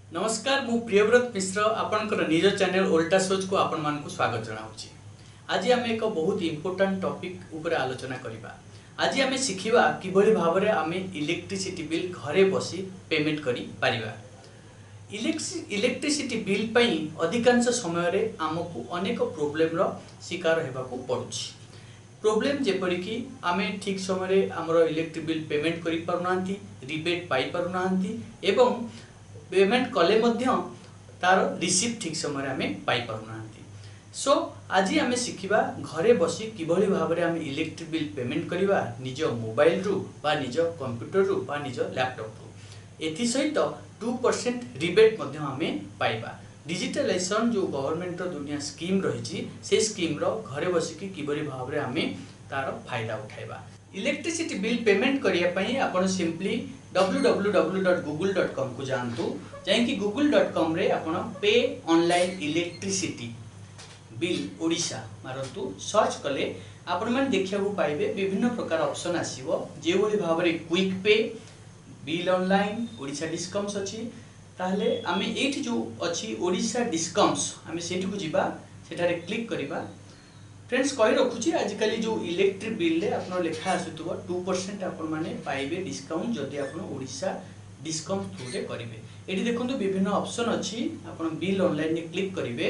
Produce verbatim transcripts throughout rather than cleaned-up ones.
नमस्कार मु प्रियव्रत मिश्र आपनकर निज चैनल ओल्टा सोच को आपण मान को स्वागत जनाउछि। आज आम एक बहुत इम्पोर्टेंट टॉपिक ऊपर आलोचना करिबा। आज आम शिखिबा किभली भाबरे आमे इलेक्ट्रिसिटी बिल घरे बसी पेमेंट करि पारिबा। इलेक्ट्रिसिटी बिल पई अधिकांश समय रे हमकु अनेक प्रॉब्लम रो शिकार हेबाकू पड़ुछि। प्रॉब्लम जेपरि कि आमे ठीक समय रे हमरो इलेक्ट्रिक बिल पेमेंट करि पारुनांती, रिबेट पाई पारुनांती एवं पेमेंट कले मध्य तार रिसीप्ट ठीक समय आमे पाई पारुनांती। सो आज आमे शिखिबा घरे बसी किभली भाबरे आमे इलेक्ट्रिक बिल पेमेंट करिबा निज मोबाइल रु बा निज कंप्यूटर रु बा निज लैपटॉप रु। एथि सहित टू परसेंट रिबेट मध्य आमे पाइबा। डिजिटलाइजेशन जो गवर्नमेंट रो दुनिया स्कीम रही से स्कीम रो घरे बसी कि किभली भाबरे आमे तार फायदा उठाइबा। इलेक्ट्रिसिटी बिल पेमेंट करिया पई आपण simply W W W dot Google dot com को जानतु। जाइकि गूगल डॉट कॉम रे आपण पे ऑनलाइन इलेक्ट्रिसिटी बिल ओडिशा मारतु सर्च कले आपण मन देखिया को पाइबे विभिन्न प्रकार ऑप्शन आसीबो। जे भली भाबरे quick pay, bill online, Odisha discounts अछि। ताहले आमे एठी जो अछि ओडिशा डिस्काउंट्स आमे सेठी को जिबा, सेठारे क्लिक करिबा। फ्रेंड्स कहि रखुची आजकल जो इलेक्ट्रिक बिल रे आपन लेखा आसुतबो टू परसेंट आपन माने पाइबे डिस्काउंट जदि आपन ओडिशा डिस्काउंट थ्रू रे करिवे। एठी देखंतु विभिन्न ऑप्शन अछि। आपन बिल ऑनलाइन ने क्लिक करिवे।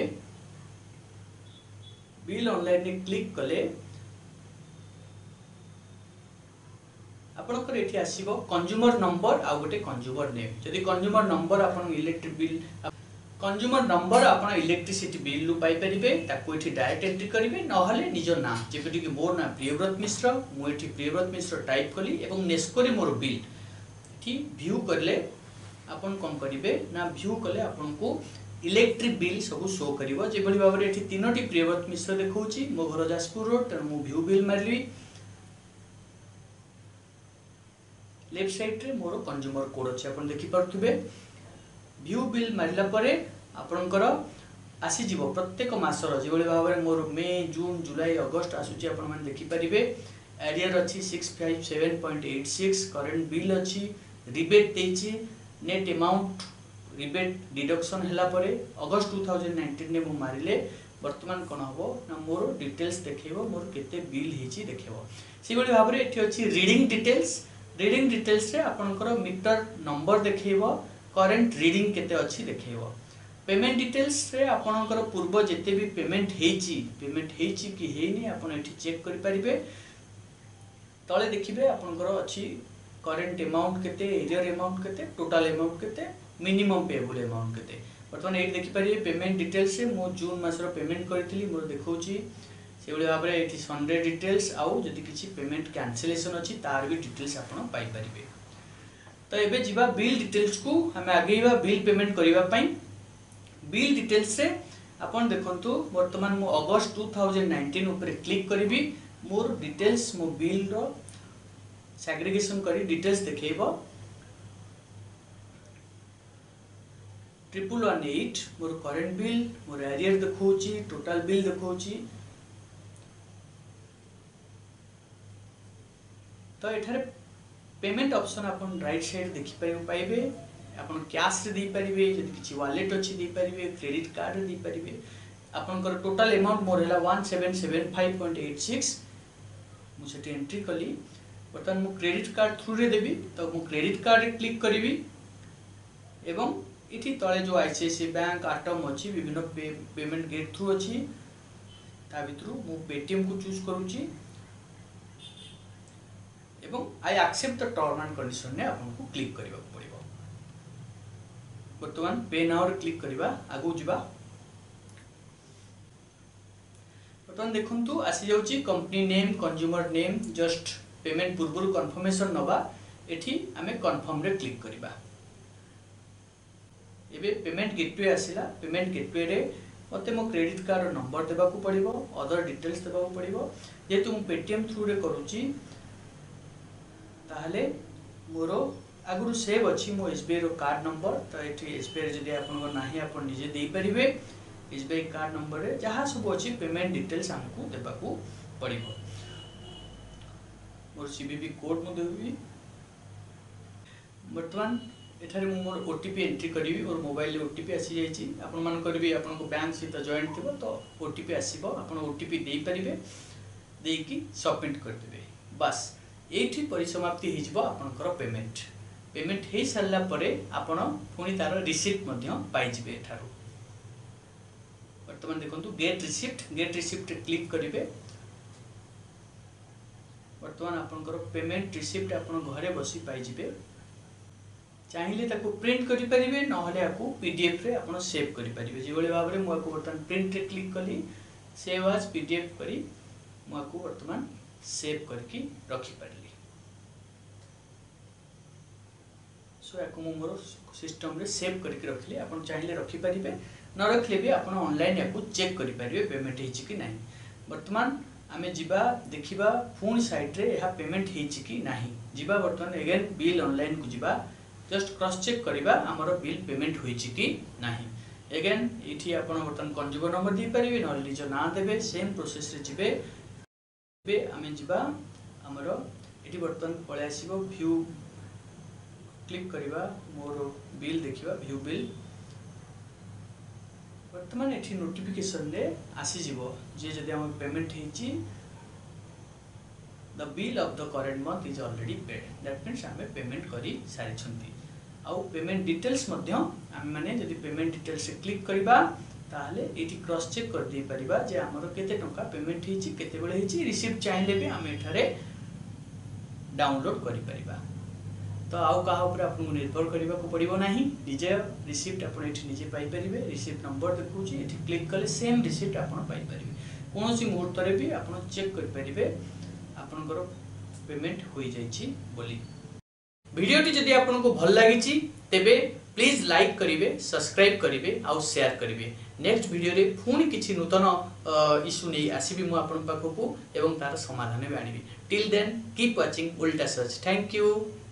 बिल ऑनलाइन ने क्लिक कले आपनकर एठी आसीबो कंज्यूमर नंबर आ गोटे कंज्यूमर नेम। जदि कंज्यूमर नंबर आपन इलेक्ट्रिक बिल कंज्यूमर नंबर आपन इलेक्ट्रिसिटी बिल लु पाई परिबे, ताको एठी डायरेक्ट एंट्री करिवे नहले निज नाम जेपरि कि मोर नाम प्रियव्रत मिश्र, मु एठी प्रियव्रत मिश्र टाइप कली एवं नेस्को रे मोर बिल एठी व्यू करले आपन कोन करिवे ना व्यू कले आपन को इलेक्ट्रिक बिल सब शो करिवो। जे भली भाबरे एठी तीनोटी प्रियव्रत मिश्र देखौची। मो घर जाजपुर रोड त मु व्यू बिल मारली। लेफ्ट साइड रे मोर कंज्यूमर कोड अछि आपन देखि परथुबे। व्यू बिल मारिला परे आपनकर आसी जीवो प्रत्येक मासर जे भली भाबरे मोर मे, जून, जुलाई, अगस्त आसुची आपन माने देखि परिबे। एरियर अछि six five seven point eight six, current bill अछि, रिबेट देछि, नेट अमाउंट रिबेट डिडक्शन हला परे अगस्त टू थाउजेंड नाइनटीन ने मु मारिले वर्तमान कोन हबो ना मोर डिटेल्स देखैबो, मोर केते बिल हेछि देखैबो। से भली भाबरे एठी अछि रीडिंग डिटेल्स। रीडिंग डिटेल्स रे आपनकर मीटर नंबर देखैबो, करंट रीडिंग केते अछि देखैबो। पेमेंट डिटेल्स रे आपनकर पूर्व जेते भी पेमेंट हेछि, पेमेंट हेछि कि हेनि आपन एठी चेक करि परिबे। तळे देखिबे आपनकर अछि करंट अमाउंट केते, एरियर अमाउंट केते, टोटल अमाउंट केते, मिनिमम पेएबल अमाउंट केते। वर्तमान एठी देखि परिबे पेमेंट डिटेल्स रे मो जून मासर पेमेंट करितली मोर देखौची। से भली भाबरे एठी सनडे डिटेल्स आउ जदि किछि पेमेंट कैंसिलेशन अछि तार भी डिटेल्स आपन पाई परिबे। तो एबे जिबा बिल डिटेल्स को हम आगेबा बिल पेमेंट करिबा पई। बिल डिटेल्स रे आपन देखंतु वर्तमान मो अगस्त टू थाउजेंड नाइनटीन ऊपर क्लिक करिबी। मोर डिटेल्स मो बिल रो सैग्रीगेशन करी डिटेल्स देखैबो। ट्रिपल वन एट मोर करंट बिल, मोर एरियर देखौची, टोटल बिल देखौची। तो एठारे पेमेंट ऑप्शन आपन राइट साइड देखि पाइबे पाइबे। आपन कैश रे दे परिबे, जदि किछि वॉलेट अछि दे परिबे, क्रेडिट कार्ड रे दे परिबे। आपनकर टोटल अमाउंट मोर हला one seven seven five point eight six. मु सेठी एंट्री कली। बर्तमान मु क्रेडिट कार्ड थ्रू रे देबी तो मु क्रेडिट कार्ड रे क्लिक करिवि एवं इठी तळे जो आईसीआईसीआई बैंक, आटम अछि विभिन्न पे, पेमेंट गेट थ्रू अछि ता भितरु मु पेटीएम को चूज करूची एवं I accept the term and condition ने आपन को क्लिक करिबा पड़िबो। वर्तमान पे नाउ रे क्लिक करिबा, आगु जिबा। वर्तमान देखंतु आसी जाउची company name, consumer name, just payment पूर्वरु कंफर्मेशन नबा। एठी हमें कंफर्म रे क्लिक करिबा। एबे पेमेंट गेटवे आसिला। पेमेंट गेटवे रे मते मो क्रेडिट कार्ड नंबर देबा को पड़िबो, अदर डिटेल्स देबा को पड़िबो। जेतु मु पेटीएम थ्रू रे करूची ताहले मोर आगुरु सेव अछि मो एसबीआई रो कार्ड नंबर। तो एठी एसबीआई जदि आपन नाही आपन निजे देई परिबे। एसबीआई कार्ड नंबर रे जहा सब अछि पेमेंट डिटेल्स हमकु देबा को पड़िबो। मोर सीवीवी कोड मु देबी। वर्तमान एठारे मु मोर ओटीपी एंट्री करी और मोबाइल ओटीपी आसी जाइए आपण मान करी आपण बैंक सहित जॉइंट थी तो ओटीपी आसो आप ओटीपी दे पारे देकी सबमिट करदे बस ये परिसमाप्ति हो आपंकर पेमेंट पेमेंट हो सारा आपण पुणी तार रिसीप्ट पाइबे एठारू बर्तमान देखो get receipt get receipt click करेंगे बर्तमान आपंकर पेमेंट रिसीप्ट आप घरे बसी पाइबे चाहिए ताको प्रिंट करि परिबे नहले आकु पीडीएफ रे आपण सेव करि परिबे जेबोले भाव रे मु आकु बर्तमान प्रिंट रे क्लिक कली सेव एज पीडीएफ करी मु आकु बर्तमान सेव करके रखी पारली सो आकु मु मोर सिस्टम रे सेव करके रखली आपण चाहिए रखी परिबे न रखले भी आपण ऑनलाइन आकु चेक करि परिबे पेमेंट हेछि कि नाही बर्तमान आमे जिबा देखिबा फोन साइट रे एहा पेमेंट हेछि कि नाही जिबा बर्तमान अगेन बिल ऑनलाइन को जिबा जस्ट क्रॉस चेक करिबा हमरो बिल पेमेंट होइछि कि नाही अगेन इठी आपण बर्तमान कंज्यूमर नंबर दे परिबे न निज ना देबे सेम प्रोसेस रे जिबे बे आमे जिबा हमरो इठी बर्तमान पळे आसीबो व्यू क्लिक करिबा मोर बिल देखिबा व्यू बिल बर्तमान इठी नोटिफिकेशन रे आसी जिवो जे जदि हम पेमेंट हेछि the bill of the current month is already paid that means आमे पेमेंट करी सारी छंती आउ पेमेंट डिटेल्स मध्य आमे माने जदि पेमेंट डिटेल्स से क्लिक करिबा ताहले एठी क्रॉस चेक कर दे परिबा जे हमरो केते टंका पेमेंट हेछि केते बेले हेछि रिसीप्ट चाहिले भी आमे एठारे डाउनलोड करि परिबा तो आउ कहा ऊपर आपन निर्भर करिबा को पड़िबो नाही निजे रिसीप्ट आपन एठी निजे पाई परिबे रिसीप्ट नंबर देखुची एठी क्लिक कले सेम रिसीप्ट आपन पाई परिबे कोनोसी मुहूर्त रे भी आपन चेक कर परिबे आपनकर पेमेंट होई जाइछि बोली वीडियोटी जदि आपनको भल लागिछि तेबे प्लीज लाइक करिवे सब्सक्राइब करिवे आउ शेयर करिवे नेक्स्ट वीडियो रे पुणी किछि नूतन इशू नै आसीबी मु आपन पाखकु एवं तार समाधान भी आनिबी टिल देन कीप वाचिंग उल्टा सर्च थैंक यू।